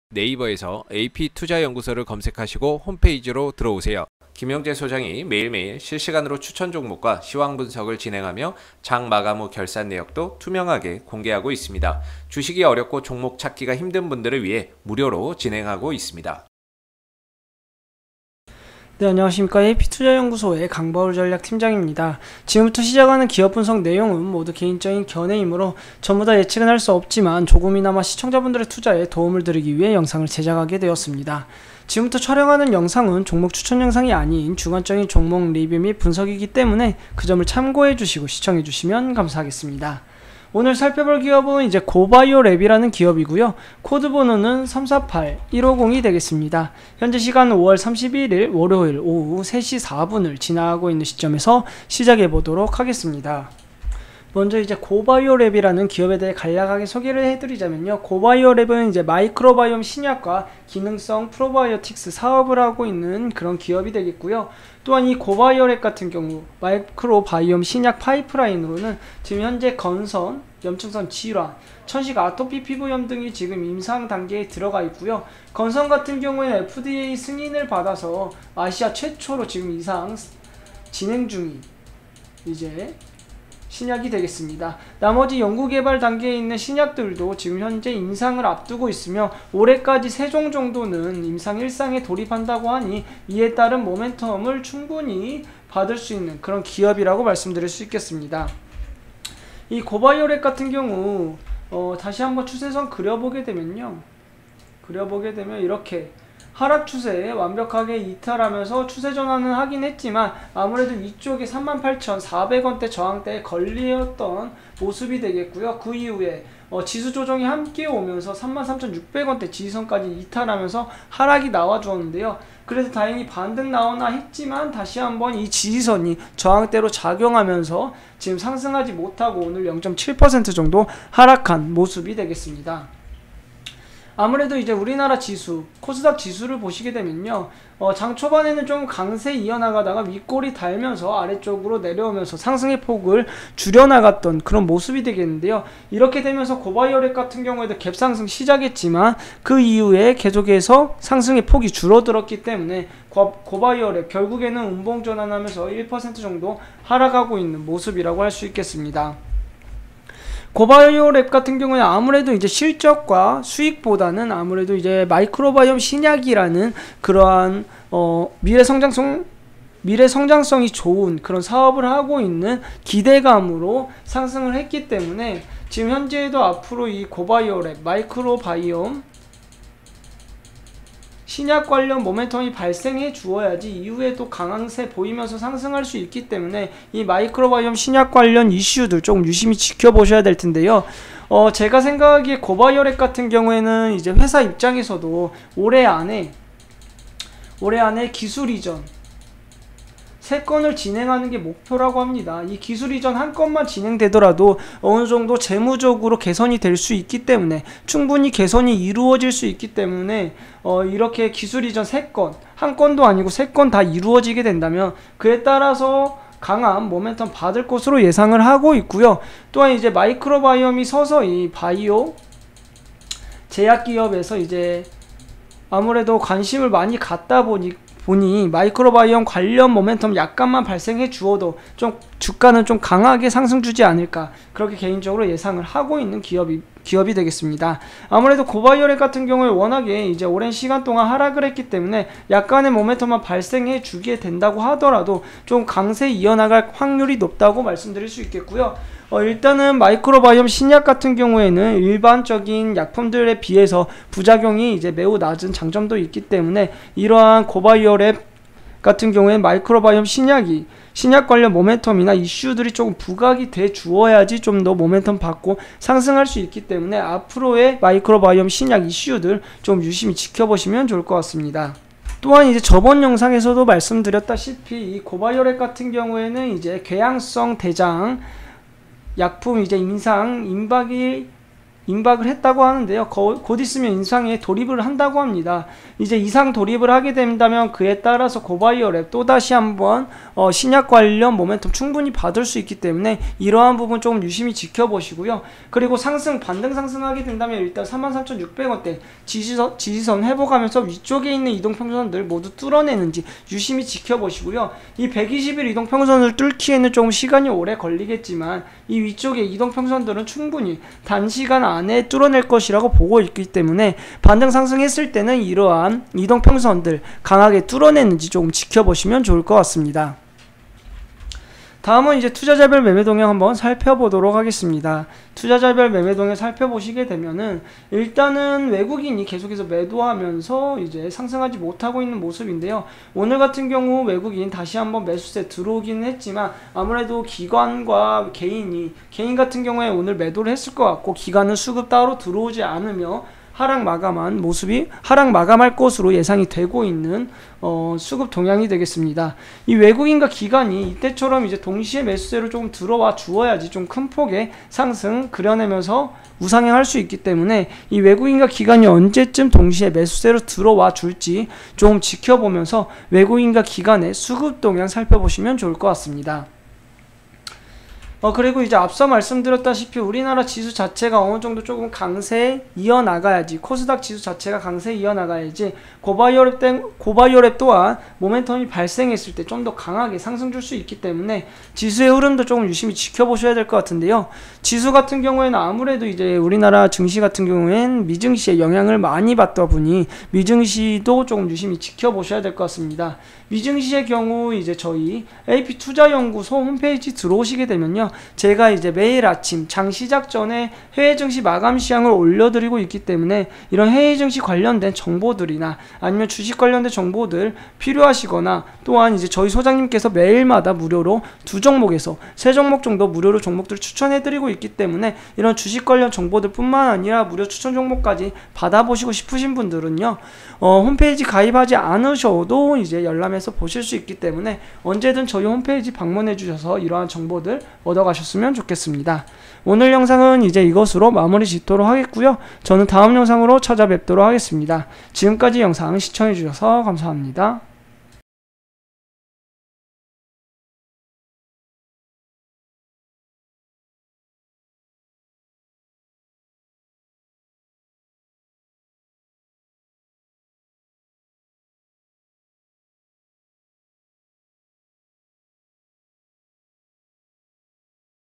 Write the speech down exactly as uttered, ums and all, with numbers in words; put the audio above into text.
네이버에서 에이피투자연구소를 검색하시고 홈페이지로 들어오세요. 김영재 소장이 매일매일 실시간으로 추천 종목과 시황 분석을 진행하며 장 마감 후 결산 내역도 투명하게 공개하고 있습니다. 주식이 어렵고 종목 찾기가 힘든 분들을 위해 무료로 진행하고 있습니다. 네, 안녕하십니까. 에이피투자연구소의 강바울 전략팀장입니다. 지금부터 시작하는 기업 분석 내용은 모두 개인적인 견해이므로 전부 다 예측은 할 수 없지만 조금이나마 시청자분들의 투자에 도움을 드리기 위해 영상을 제작하게 되었습니다. 지금부터 촬영하는 영상은 종목 추천 영상이 아닌 주관적인 종목 리뷰 및 분석이기 때문에 그 점을 참고해 주시고 시청해 주시면 감사하겠습니다. 오늘 살펴볼 기업은 이제 고바이오랩이라는 기업이고요. 코드 번호는 삼사팔 일오공이 되겠습니다. 현재 시간 오월 삼십일일 월요일 오후 세 시 사 분을 지나고 있는 시점에서 시작해 보도록 하겠습니다. 먼저 이제 고바이오랩이라는 기업에 대해 간략하게 소개를 해드리자면요. 고바이오랩은 이제 마이크로바이옴 신약과 기능성 프로바이오틱스 사업을 하고 있는 그런 기업이 되겠고요. 또한 이 고바이오랩 같은 경우 마이크로바이옴 신약 파이프라인으로는 지금 현재 건선, 염증성 질환, 천식 아토피 피부염 등이 지금 임상 단계에 들어가 있고요. 건선 같은 경우에는 에프디에이 승인을 받아서 아시아 최초로 지금 이상 진행 중인 이제 신약이 되겠습니다. 나머지 연구개발 단계에 있는 신약들도 지금 현재 임상을 앞두고 있으며 올해까지 세 종 정도는 임상 일상에 돌입한다고 하니 이에 따른 모멘텀을 충분히 받을 수 있는 그런 기업이라고 말씀드릴 수 있겠습니다. 이 고바이오랩 같은 경우 어, 다시 한번 추세선 그려보게 되면요. 그려보게 되면 이렇게 하락 추세에 완벽하게 이탈하면서 추세 전환은 하긴 했지만 아무래도 이쪽에 삼만 팔천사백 원대 저항대에 걸렸던 모습이 되겠고요. 그 이후에 어, 지수 조정이 함께 오면서 삼만 삼천육백 원대 지지선까지 이탈하면서 하락이 나와 주었는데요. 그래서 다행히 반등 나오나 했지만 다시 한번 이 지지선이 저항대로 작용하면서 지금 상승하지 못하고 오늘 영 점 칠 퍼센트 정도 하락한 모습이 되겠습니다. 아무래도 이제 우리나라 지수, 코스닥 지수를 보시게 되면요. 어, 장 초반에는 좀 강세 이어나가다가 윗골이 달면서 아래쪽으로 내려오면서 상승의 폭을 줄여나갔던 그런 모습이 되겠는데요. 이렇게 되면서 고바이오랩 같은 경우에도 갭상승 시작했지만 그 이후에 계속해서 상승의 폭이 줄어들었기 때문에 고, 고바이오랩 결국에는 운봉 전환하면서 일 퍼센트 정도 하락하고 있는 모습이라고 할 수 있겠습니다. 고바이오랩 같은 경우에 아무래도 이제 실적과 수익보다는 아무래도 이제 마이크로바이옴 신약이라는 그러한 어 미래 성장성 미래 성장성이 좋은 그런 사업을 하고 있는 기대감으로 상승을 했기 때문에 지금 현재에도 앞으로 이 고바이오랩 마이크로바이옴 신약 관련 모멘텀이 발생해 주어야지 이후에도 강황세 보이면서 상승할 수 있기 때문에 이 마이크로바이옴 신약 관련 이슈들 조금 유심히 지켜보셔야 될 텐데요. 어, 제가 생각하기에 고바이오랩 같은 경우에는 이제 회사 입장에서도 올해 안에 올해 안에 기술 이전 세 건을 진행하는 게 목표라고 합니다. 이 기술 이전 한 건만 진행되더라도 어느 정도 재무적으로 개선이 될 수 있기 때문에 충분히 개선이 이루어질 수 있기 때문에 어 이렇게 기술 이전 세 건, 한 건도 아니고 세 건 다 이루어지게 된다면 그에 따라서 강한 모멘텀 받을 것으로 예상을 하고 있고요. 또한 이제 마이크로바이옴이 서서히 바이오 제약기업에서 이제 아무래도 관심을 많이 갖다 보니 보니 마이크로바이옴 관련 모멘텀 약간만 발생해 주어도 좀 주가는 좀 강하게 상승 주지 않을까 그렇게 개인적으로 예상을 하고 있는 기업이 기업이 되겠습니다. 아무래도 고바이오랩 같은 경우에 워낙에 이제 오랜 시간 동안 하락을 했기 때문에 약간의 모멘텀만 발생해 주게 된다고 하더라도 좀 강세 이어나갈 확률이 높다고 말씀드릴 수 있겠고요. 어, 일단은 마이크로바이옴 신약 같은 경우에는 일반적인 약품들에 비해서 부작용이 이제 매우 낮은 장점도 있기 때문에 이러한 고바이오랩 같은 경우에 마이크로바이옴 신약이 신약 관련 모멘텀이나 이슈들이 조금 부각이 돼 주어야지 좀 더 모멘텀 받고 상승할 수 있기 때문에 앞으로의 마이크로바이옴 신약 이슈들 좀 유심히 지켜보시면 좋을 것 같습니다. 또한 이제 저번 영상에서도 말씀드렸다시피 이 고바이오랩 같은 경우에는 이제 궤양성 대장 약품 이제 임상 임박이 임박을 했다고 하는데요. 거, 곧 있으면 인상에 돌입을 한다고 합니다. 이제 이상 돌입을 하게 된다면 그에 따라서 고바이오랩 또다시 한번 어, 신약 관련 모멘텀 충분히 받을 수 있기 때문에 이러한 부분 조금 유심히 지켜보시고요. 그리고 상승, 반등 상승하게 된다면 일단 삼만 삼천육백 원대 지지선, 지지선 회복하면서 위쪽에 있는 이동평선들 모두 뚫어내는지 유심히 지켜보시고요. 이 백이십 일 이동평선을 뚫기에는 조금 시간이 오래 걸리겠지만 이 위쪽의 이동평선들은 충분히 단시간 안에 뚫어낼 것이라고 보고 있기 때문에 반등 상승했을 때는 이러한 이동평선들 강하게 뚫어내는지 조금 지켜보시면 좋을 것 같습니다. 다음은 이제 투자자별 매매 동향 한번 살펴보도록 하겠습니다. 투자자별 매매 동향 살펴보시게 되면은 일단은 외국인이 계속해서 매도하면서 이제 상승하지 못하고 있는 모습인데요. 오늘 같은 경우 외국인 다시 한번 매수세 들어오기는 했지만 아무래도 기관과 개인이 개인 같은 경우에 오늘 매도를 했을 것 같고 기관은 수급 따로 들어오지 않으며 하락 마감한 모습이 하락 마감할 것으로 예상이 되고 있는 어, 수급 동향이 되겠습니다. 이 외국인과 기관이 이때처럼 이제 동시에 매수세로 조금 들어와 주어야지 좀 큰 폭의 상승 그려내면서 우상향할 수 있기 때문에 이 외국인과 기관이 언제쯤 동시에 매수세로 들어와 줄지 좀 지켜보면서 외국인과 기관의 수급 동향 살펴보시면 좋을 것 같습니다. 어 그리고 이제 앞서 말씀드렸다시피 우리나라 지수 자체가 어느 정도 조금 강세 이어나가야지 코스닥 지수 자체가 강세 이어나가야지 고바이오랩 땡 고바이오랩 또한 모멘텀이 발생했을 때 좀 더 강하게 상승 줄 수 있기 때문에 지수의 흐름도 조금 유심히 지켜보셔야 될 것 같은데요. 지수 같은 경우에는 아무래도 이제 우리나라 증시 같은 경우엔 미증시의 영향을 많이 받다 보니 미증시도 조금 유심히 지켜보셔야 될 것 같습니다. 미증시의 경우 이제 저희 에이피 투자연구소 홈페이지 들어오시게 되면요. 제가 이제 매일 아침 장 시작 전에 해외 증시 마감 시황을 올려드리고 있기 때문에 이런 해외 증시 관련된 정보들이나 아니면 주식 관련된 정보들 필요하시거나 또한 이제 저희 소장님께서 매일마다 무료로 두 종목에서 세 종목 정도 무료로 종목들을 추천해드리고 있기 때문에 이런 주식 관련 정보들 뿐만 아니라 무료 추천 종목까지 받아보시고 싶으신 분들은요. 어, 홈페이지 가입하지 않으셔도 이제 열람해서 보실 수 있기 때문에 언제든 저희 홈페이지 방문해 주셔서 이러한 정보들 얻어가셨으면 좋겠습니다. 오늘 영상은 이제 이것으로 마무리 짓도록 하겠고요. 저는 다음 영상으로 찾아뵙도록 하겠습니다. 지금까지 영상 시청해 주셔서 감사합니다.